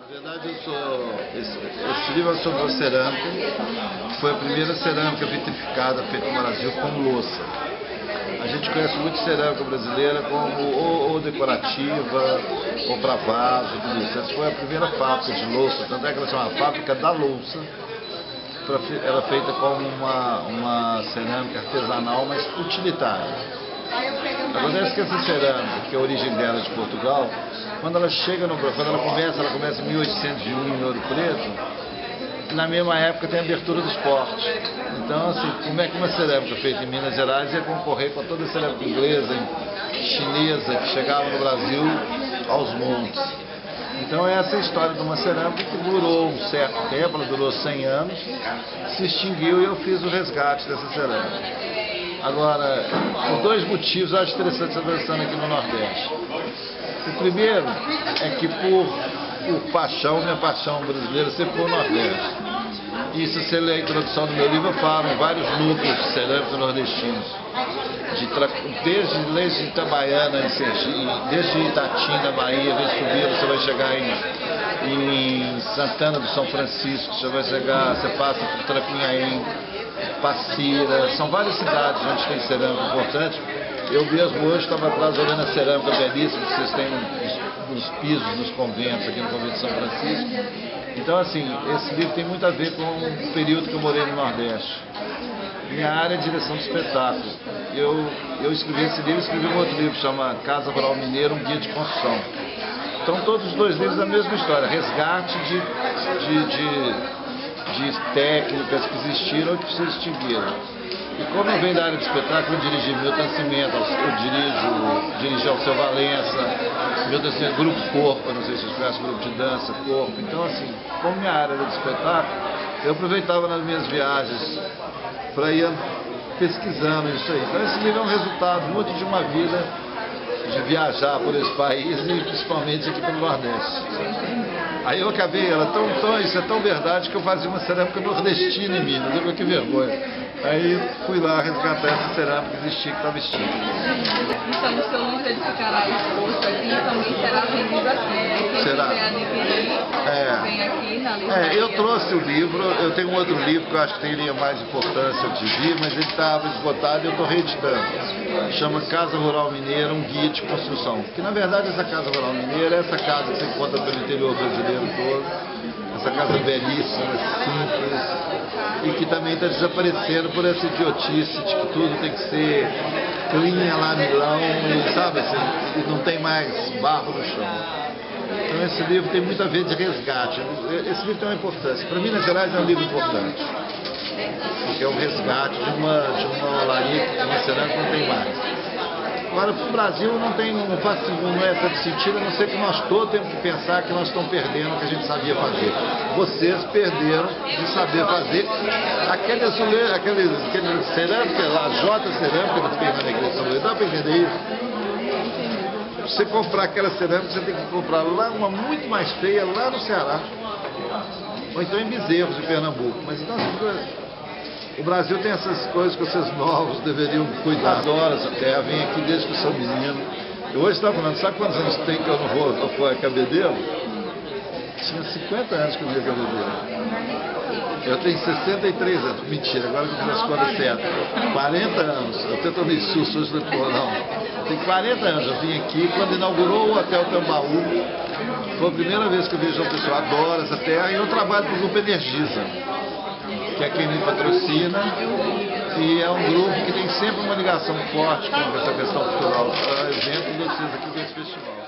Na verdade, esse livro é sobre a cerâmica, que foi a primeira cerâmica vitrificada feita no Brasil com louça. A gente conhece muito cerâmica brasileira como ou decorativa, ou para vaso, tudo isso. Essa foi a primeira fábrica de louça, tanto é que ela chama Fábrica da Louça. Ela é feita como uma cerâmica artesanal, mas utilitária. Acontece que essa cerâmica, que a origem dela é de Portugal, quando ela começa em 1801 em Ouro Preto, na mesma época tem a abertura dos portos. Então, assim, como é que uma cerâmica feita em Minas Gerais ia concorrer com toda a cerâmica inglesa, chinesa, que chegava no Brasil aos montes? Então essa é a história de uma cerâmica que durou um certo tempo, ela durou 100 anos, se extinguiu e eu fiz o resgate dessa cerâmica. Agora, por dois motivos eu acho interessante essa versão aqui no Nordeste. O primeiro é que por paixão, minha paixão brasileira sempre foi o Nordeste. E se você ler a introdução do meu livro, eu falo em vários núcleos de cerâmica nordestinos. Desde Itabaiana, em Sergipe, desde Itatinga, Bahia, vem subindo, você vai chegar em Santana do São Francisco, você passa por Trapinhaém, Passira, são várias cidades onde tem cerâmica importante. Eu mesmo hoje estava atrás olhando a cerâmica belíssima que vocês têm nos pisos, nos conventos, aqui no convento de São Francisco. Então, assim, esse livro tem muito a ver com o período que eu morei no Nordeste. Minha área é direção de espetáculo. Eu escrevi esse livro, escrevi um outro livro, chama Casa Rural Mineira, um guia de construção. Então, todos os dois livros a mesma história, resgate de técnicas que existiram e que se extinguiram. E como eu venho da área de espetáculo, eu dirigi Milton Nascimento, eu dirigi Alceu Valença, Milton Nascimento, Grupo Corpo, não sei se vocês conhecem o grupo de dança, Corpo. Então, assim, como minha área era de espetáculo, eu aproveitava nas minhas viagens para ir pesquisando isso aí. Então, esse livro é um resultado muito de uma vida de viajar por esse país e principalmente aqui pelo Nordeste. Aí eu acabei, isso é tão verdade que eu fazia uma cerâmica nordestina em Minas, olha que vergonha. Aí fui lá resgatar essa cerâmica que existia, que estava extinta. Então o seu livro ele ficará exposto aqui e também será vendido aqui. Quem Será? quiser adquirir, vem aqui na livraria. Eu trouxe o livro, eu tenho um outro livro que eu acho que teria mais importância de vir, mas ele estava esgotado e eu estou reeditando. Chama Casa Rural Mineira, um guia de construção. Que na verdade essa Casa Rural Mineira é essa casa que você encontra pelo interior brasileiro todo. Essa casa belíssima, simples, e que também está desaparecendo por essa idiotice de que tudo tem que ser clean lá Milão, e, sabe assim, e não tem mais barro no chão. Então esse livro tem muito a ver de resgate. Esse livro tem uma importância. Para Minas Gerais é um livro importante, porque é um resgate de uma olaria que uma cerâmica não tem mais. Agora, para o Brasil não é tanto sentido, a não ser que nós todos temos que pensar que nós estamos perdendo o que a gente sabia fazer. Vocês perderam de saber fazer aquele cerâmica lá, J cerâmica que tem na igreja de São Luís. Dá para entender isso? Para você comprar aquela cerâmica, você tem que comprar lá uma muito mais feia, lá no Ceará. Ou então em Bezerros, de Pernambuco. Mas então, o Brasil tem essas coisas que vocês novos deveriam cuidar. Adoro essa terra, venho aqui desde que eu sou menino. Eu hoje estava falando, sabe quantos anos tem que eu não vou a Cabedelo? Tinha 50 anos que eu não ia a Cabedelo. Eu tenho 63 anos. Mentira, agora que eu fiz as contas certas. 40 anos. Eu até tomei susto hoje, não. Eu tenho 40 anos. Eu vim aqui quando inaugurou o Hotel Tambaú. Foi a primeira vez que eu vejo uma pessoa. Adoro essa terra e eu trabalho para o Grupo Energisa, que é quem me patrocina, e é um grupo que tem sempre uma ligação forte com essa questão cultural. É exemplo de vocês aqui desse festival.